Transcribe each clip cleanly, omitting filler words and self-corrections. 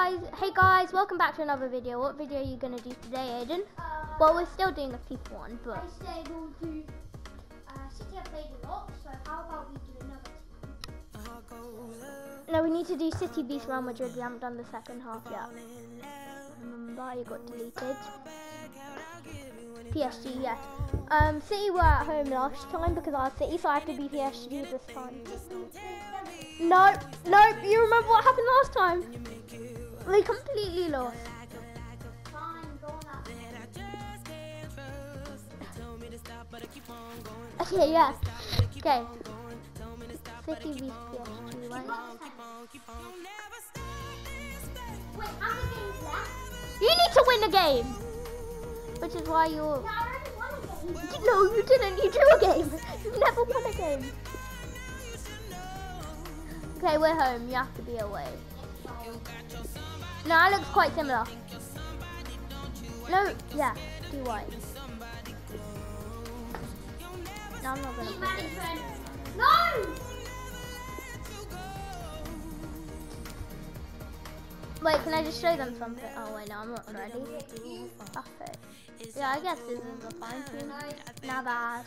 Hey guys, welcome back to another video. What video are you gonna do today, Aiden? Well, we're still doing a FIFA one, but I said we'll do City have played a lot, so how about we do another team? no, we need to do City vs Real Madrid. We haven't done the second half yet. Remember, it got deleted. PSG, yes. City were at home last time because I was City, so I have to be PSG this time. No, you remember what happened last time? We completely lost. Okay, yeah. Okay. City vs PSG, right? Wait, how many games left? You need to win a game! Which is why you're... No, I already won a game. No, you didn't. You drew a game. You've never won a game. Okay, we're home. You have to be away. No, that looks quite similar. No, yeah, do white. No, I'm not gonna. Team management. No! Wait, can I just show them something? Oh wait, no, I'm not ready. Perfect. Yeah, I guess this is a fine team. Navas.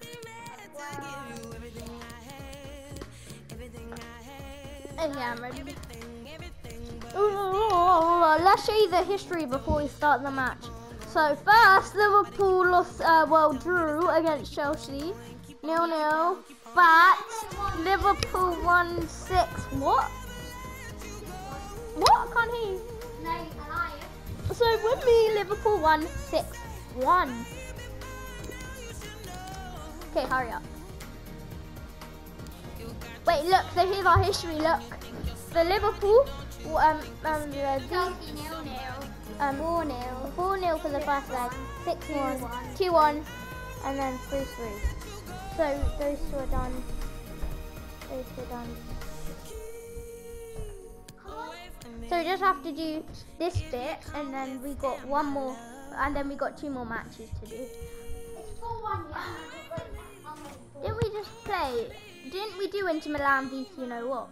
Oh yeah, I'm ready. Ooh, let's show you the history before we start the match. So first, Liverpool lost, drew against Chelsea, 0-0. But Liverpool won 6. What? What? I can't hear you. No, you can lie. So with me, Liverpool won 6-1. Okay, hurry up. Wait, look. So here's our history. Look, the Liverpool, Chelsea 0-0. 4-0 for the first leg, 6-1, 2-1, and then 3-3. So those two are done. Those two are done. So we just have to do this bit, and then we got one more, and then we got 2 more matches to do. It's 4-1, yeah. Didn't we just play? Didn't we do Inter Milan vs you know what?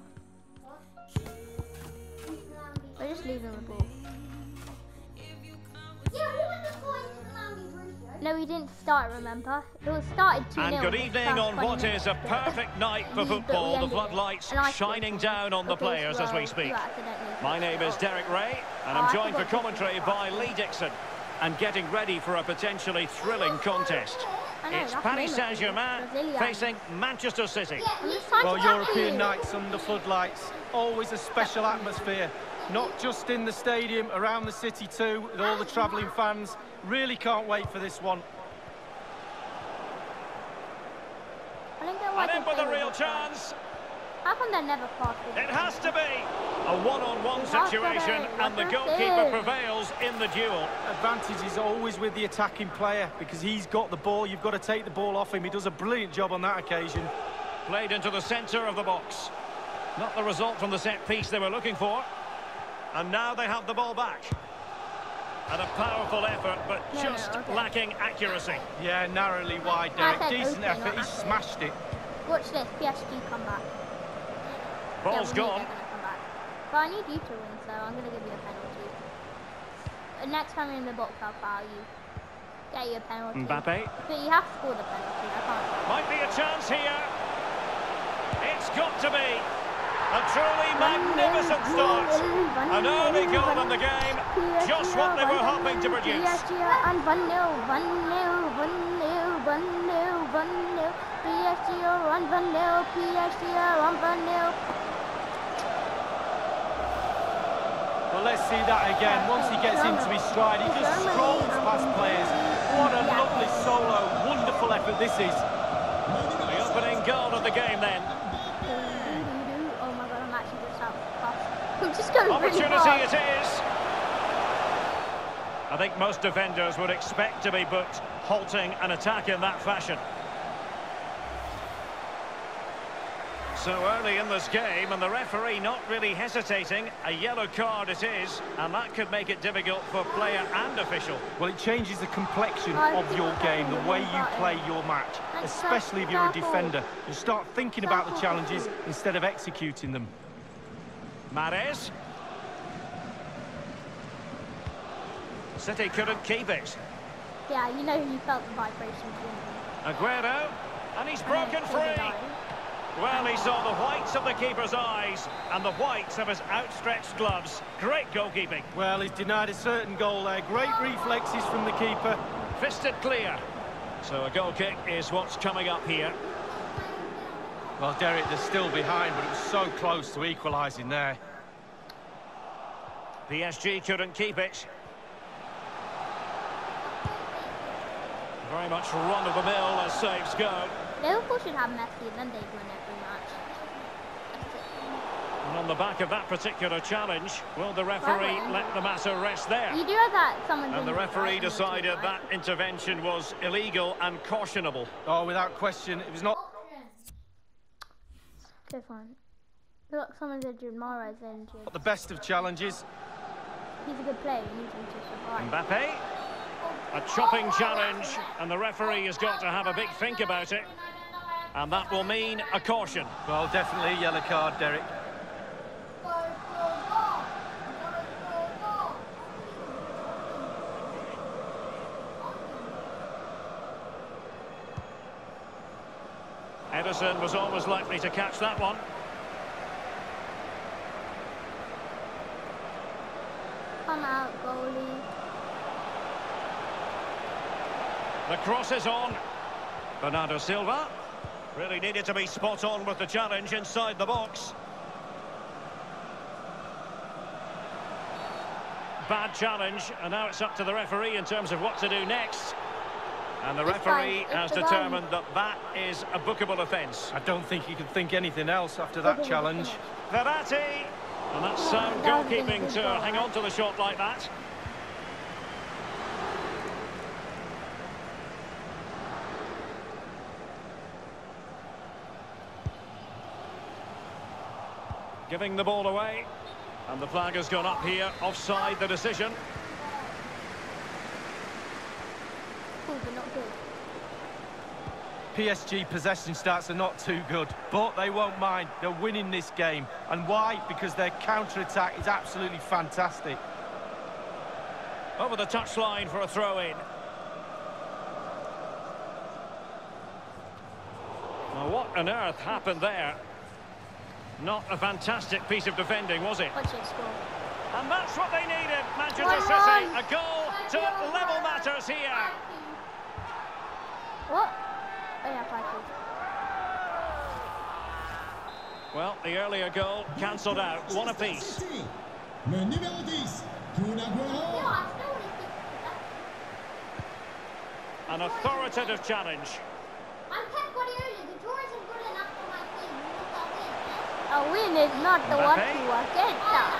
We're just losing the ball. Yeah, who was the score in Milan v Borussia? No, we didn't start, remember? It was started 2-0. And good evening on what is a perfect night for football. The floodlights shining down on the players as we speak. My name is Derek Ray, and I'm joined for commentary by Lee Dixon. And getting ready for a potentially thrilling contest. It's Paris Saint-Germain facing Manchester City. Well, European nights under floodlights, always a special atmosphere. Not just in the stadium, around the city too, with all the travelling fans. Really can't wait for this one. And in with a real chance. How come they never pass it? It has to be a one-on-one situation, and the goalkeeper prevails in the duel. Advantage is always with the attacking player because he's got the ball. You've got to take the ball off him. He does a brilliant job on that occasion. Played into the centre of the box. Not the result from the set piece they were looking for. And now they have the ball back. And a powerful effort, but just lacking accuracy. Yeah, narrowly wide, Derek. Decent effort. He smashed it. Watch this, PSG come back. Ball's gone. Come back. But I need you to win, so I'm going to give you a penalty. Next time you're in the box, I'll foul you. Get you a penalty. Mbappe. But you have scored a penalty, I can't. Might be a chance here. It's got to be. A truly magnificent start. An early goal in the game. Just what they were hoping to produce. PSG and 1-0, 1-0, 1-0, 1-0, 1-0. PSG on 1-0, PSG on 1-0. Well, let's see that again. Once he gets into his stride, he just strolls past players. What a lovely solo. Wonderful effort this is. The opening goal of the game then. Oh my god, I'm actually just out fast. I'm just going really Opportunity fast. it is. I think most defenders would expect to be booked, halting an attack in that fashion. So early in this game, and the referee not really hesitating. A yellow card it is, and that could make it difficult for player and official. Well, it changes the complexion of your game, the way you play your match, especially if you're a defender. You start thinking about the challenges instead of executing them. Mahrez. City couldn't keep it. Yeah, you know you felt the vibrations. Aguero, and he's broken free. Well, he saw the whites of the keeper's eyes and the whites of his outstretched gloves. Great goalkeeping. Well, he's denied a certain goal there. Great reflexes from the keeper. Fisted clear. So a goal kick is what's coming up here. Well, Derek, they're still behind, but it was so close to equalising there. PSG couldn't keep it. Very much run-of-the-mill as saves go. Liverpool should have Messi and then they win every match. And on the back of that particular challenge, will the referee let the matter rest there? You do have that someone. And the referee decided that intervention was illegal and cautionable. Oh, without question, it was not. Okay, fine. Look, someone's injured. Mara's injured. The best of challenges. He's a good player. You need him to survive. Mbappe. A chopping challenge, and the referee has got to have a big think about it. And that will mean a caution. Well, definitely a yellow card, Derek. Ederson was always likely to catch that one. Come out, goalie. The cross is on. Bernardo Silva really needed to be spot on with the challenge inside the box. Bad challenge, and now it's up to the referee in terms of what to do next. And the referee has determined that that is a bookable offence. I don't think you can think anything else after that challenge. Verratti, and that's sound goalkeeping to hang on to the shot like that. Giving the ball away, and the flag has gone up here, offside the decision. Cool, but not good. PSG possession stats are not too good, but they won't mind. They're winning this game. And why? Because their counter-attack is absolutely fantastic. Over the touchline for a throw-in. Now, what on earth happened there? Not a fantastic piece of defending, was it? Watch it score. And that's what they needed, Manchester City. A goal to level matters here. What? Oh yeah, 5-2. Well, the earlier goal cancelled out. One apiece. An authoritative challenge. I'm Pep Guardiola. The draw isn't good enough for my team. A win is not the what you are getting.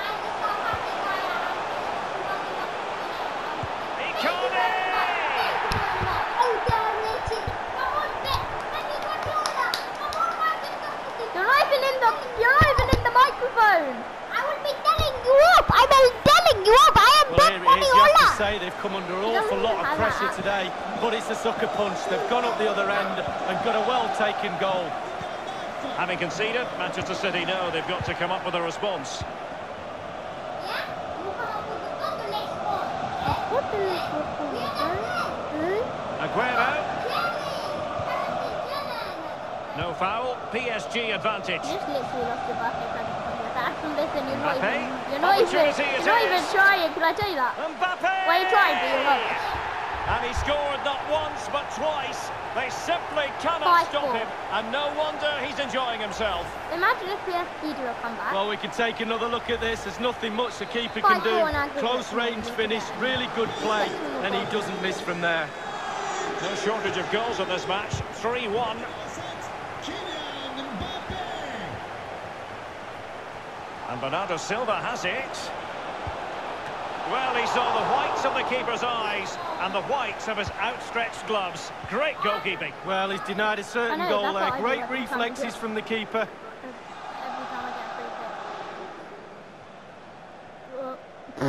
You're not even in the microphone. I will be telling you up. I am telling you up. I am Pep Guardiola. You have to say they've come under an awful lot of pressure today, but it's a sucker punch. They've gone up the other end and got a well-taken goal. Having conceded, Manchester City know they've got to come up with a response. Yeah? You come up with the next one. What the heck? Aguero. No foul, PSG advantage. You just literally lost your bucket from this and you're not Mbappe. even trying, can I tell you that? Mbappe! Well, you're trying, but you're rubbish. And he scored not once, but twice. They simply cannot stop him, and no wonder he's enjoying himself. Imagine if PSG do a comeback. Well, we can take another look at this. There's nothing much the keeper can do. Close range finish, really good play, and he doesn't miss from there. No shortage of goals in this match. 3-1. And Bernardo Silva has it. Well, he saw the whites of the keeper's eyes and the whites of his outstretched gloves. Great goalkeeping. Well, he's denied a certain goal there. Great reflexes from the keeper. Every time I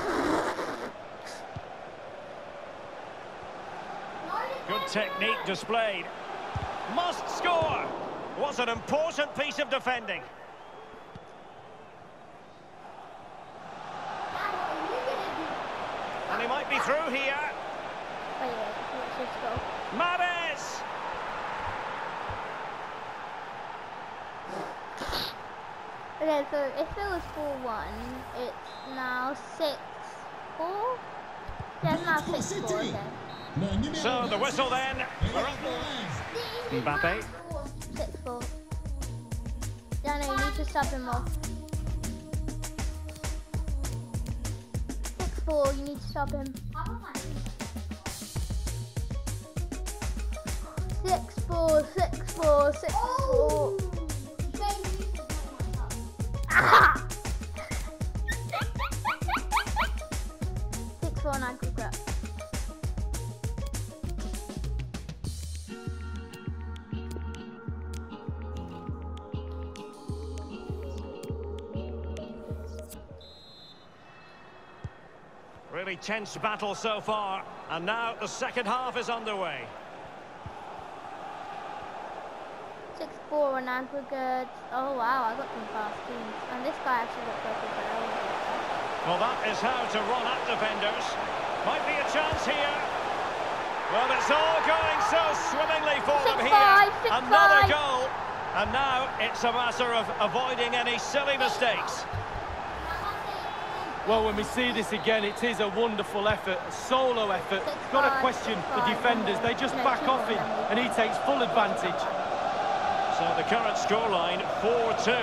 get Good technique displayed. Must score. Was an important piece of defending. And he might might be through here. Wait, let's just go. Mahrez! Okay, so if it was 4-1, it's now 6-4? Yeah, it's now 6-4, okay. So the whistle then. Mbappe. 6-4. Yeah, no, you need to sub him off. 6-4, you need to sub him. 6-4, 6-4, 6-4. Ah! 6-4 and aggregate. Really tense battle so far, and now the second half is underway. 6-4 and aggregate. Oh wow, I got some fast teams. And this guy actually got purple barrel. Well, that is how to run at defenders. Might be a chance here. Well, it's all going so swimmingly for them here. Another goal. And now it's a matter of avoiding any silly mistakes. Well, when we see this again, it is a wonderful effort, a solo effort. Got to question the defenders. They just back off him, and he takes full advantage. So the current scoreline, 4-2.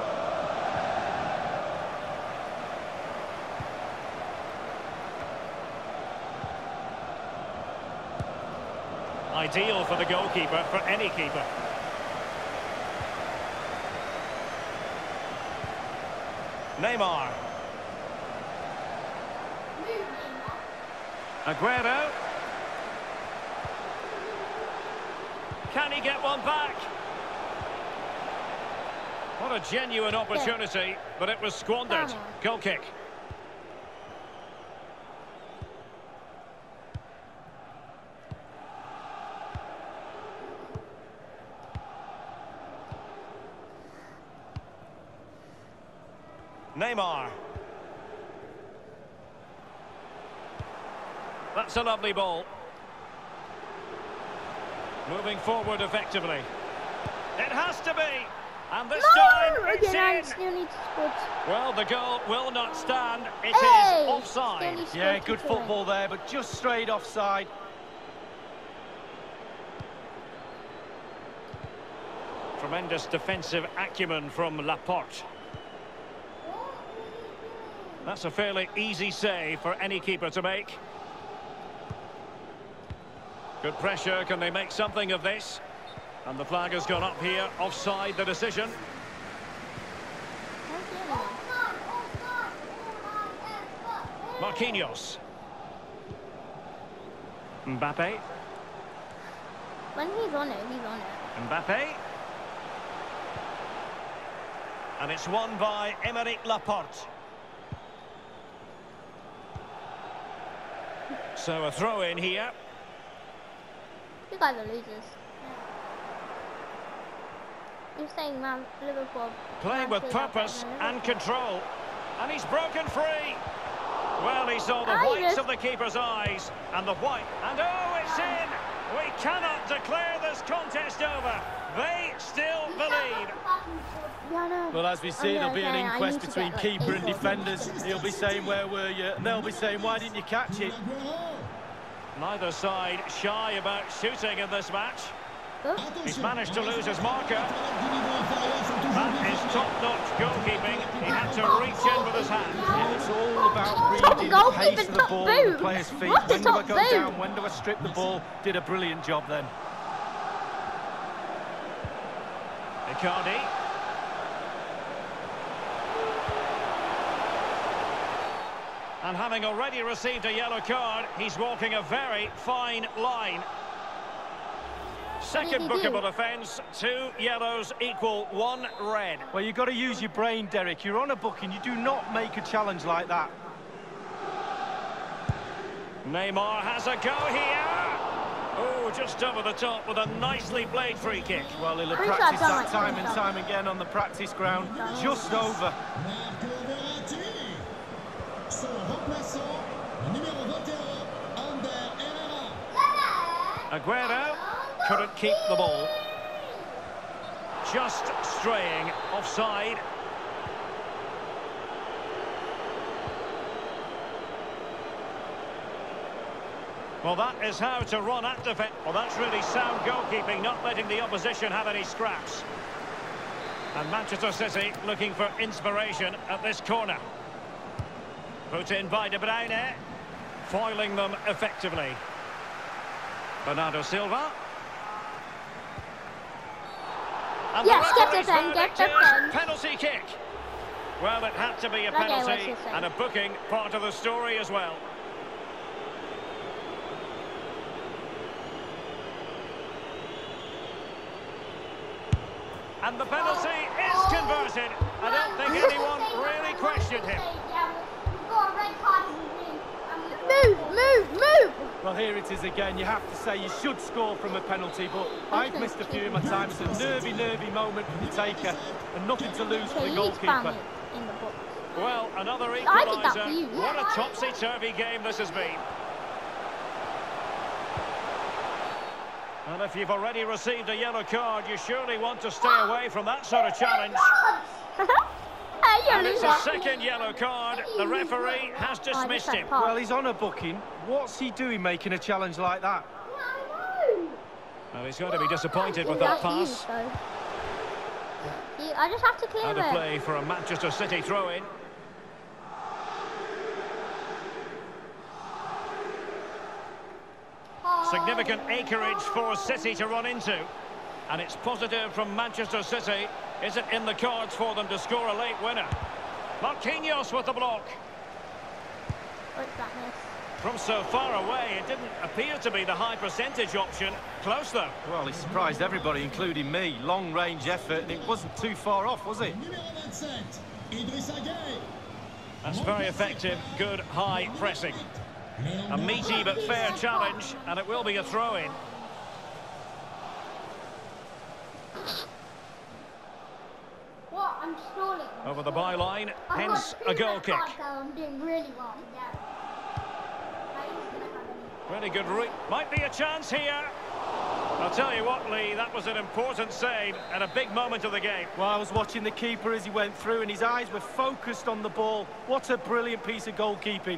Ideal for the goalkeeper, for any keeper. Neymar. Aguero. Can he get one back? What a genuine opportunity, but it was squandered. Goal kick. Neymar. That's a lovely ball. Moving forward effectively. It has to be. And this time it's in. Well, the goal will not stand. It is offside. Yeah, good football there, but just straight offside. Tremendous defensive acumen from Laporte. That's a fairly easy save for any keeper to make. Good pressure. Can they make something of this? And the flag has gone up here. Offside the decision. Marquinhos. Mbappe. When he's on it, he's on it. Mbappe. And it's won by Aymeric Laporte. So a throw in here. You guys are losers. You're saying, man, Liverpool. Playing with purpose and control. And he's broken free. Well, he saw the whites of the keeper's eyes. And the white. And oh, it's in. We cannot declare this contest over. They still believe. Well, as we see, there'll be an inquest between keeper and defenders. He'll be saying, where were you? And they'll be saying, why didn't you catch it? Neither side shy about shooting in this match. He's managed to lose his marker. That is top-notch goalkeeping. He had to reach in with his hand. Yeah, it's all about reading the pace of the ball and the player's feet. When do I go down? When do I strip the ball? Did a brilliant job then. Icardi. And having already received a yellow card, he's walking a very fine line. Second bookable offence, 2 yellows equal 1 red. Well, you've got to use your brain, Derek. You're on a booking. You do not make a challenge like that. Neymar has a go here. Oh, just over the top with a nicely played free kick. Well, he'll have practiced that time and time again on the practice ground. Just over. Aguero couldn't keep the ball. Just straying offside. Well, that is how to run at defence. Well, that's really sound goalkeeping, not letting the opposition have any scraps. And Manchester City looking for inspiration at this corner. Put in by De Bruyne, foiling them effectively. Bernardo Silva. And yes, get defend. Penalty kick. Well, it had to be a penalty, and a booking part of the story as well. And the penalty is converted. I don't think anyone really questioned him. Move! Well, here it is again. You have to say you should score from a penalty, but I've missed a few of my time. It's a nervy moment for the taker, and nothing to lose for the goalkeeper. Well, another equaliser. What a topsy-turvy game this has been. And if you've already received a yellow card, you surely want to stay away from that sort of challenge. And it's a second yellow card. The referee has dismissed him. Well, he's on a booking. What's he doing making a challenge like that? Well, he's going to be disappointed with that pass. I just have to clear it. Out of play for a Manchester City throw-in. Significant acreage for City to run into. And it's positive from Manchester City. Is it in the cards for them to score a late winner? Marquinhos with the block. What's that miss? From so far away, it didn't appear to be the high percentage option. Close, though. Well, he surprised everybody, including me. Long-range effort, and it wasn't too far off, was it? That's very effective. Good high pressing. A meaty but fair challenge, and it will be a throw-in. What? I'm stalling. Over the byline, hence a goal kick. I'm doing really well. Really good read. Might be a chance here. I'll tell you what, Lee, that was an important save and a big moment of the game. Well, I was watching the keeper as he went through, and his eyes were focused on the ball. What a brilliant piece of goalkeeping.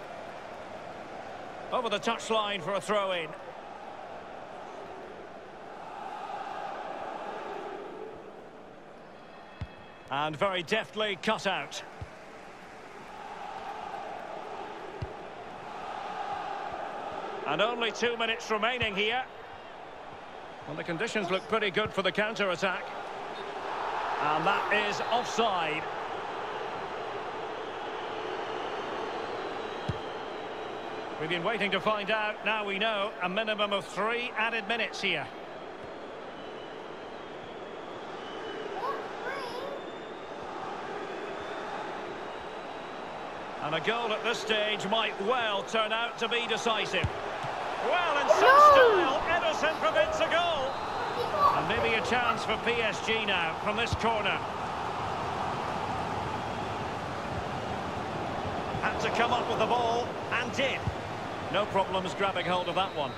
Over the touchline for a throw-in. And very deftly cut out. And only 2 minutes remaining here. Well, the conditions look pretty good for the counter-attack. And that is offside. We've been waiting to find out. Now we know a minimum of 3 added minutes here. And a goal at this stage might well turn out to be decisive. Well, in some style, Ederson prevents a goal. And maybe a chance for PSG now from this corner. Had to come up with the ball, and did. No problems grabbing hold of that one.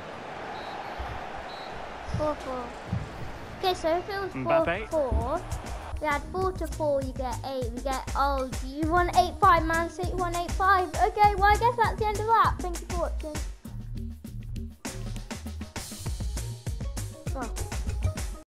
4-4. Okay, so if it was 4-4, we had 4-4, you get 8. We get, oh, you won 8-5, Man City won 8-5. Okay, well, I guess that's the end of that. Thank you for watching. Oh.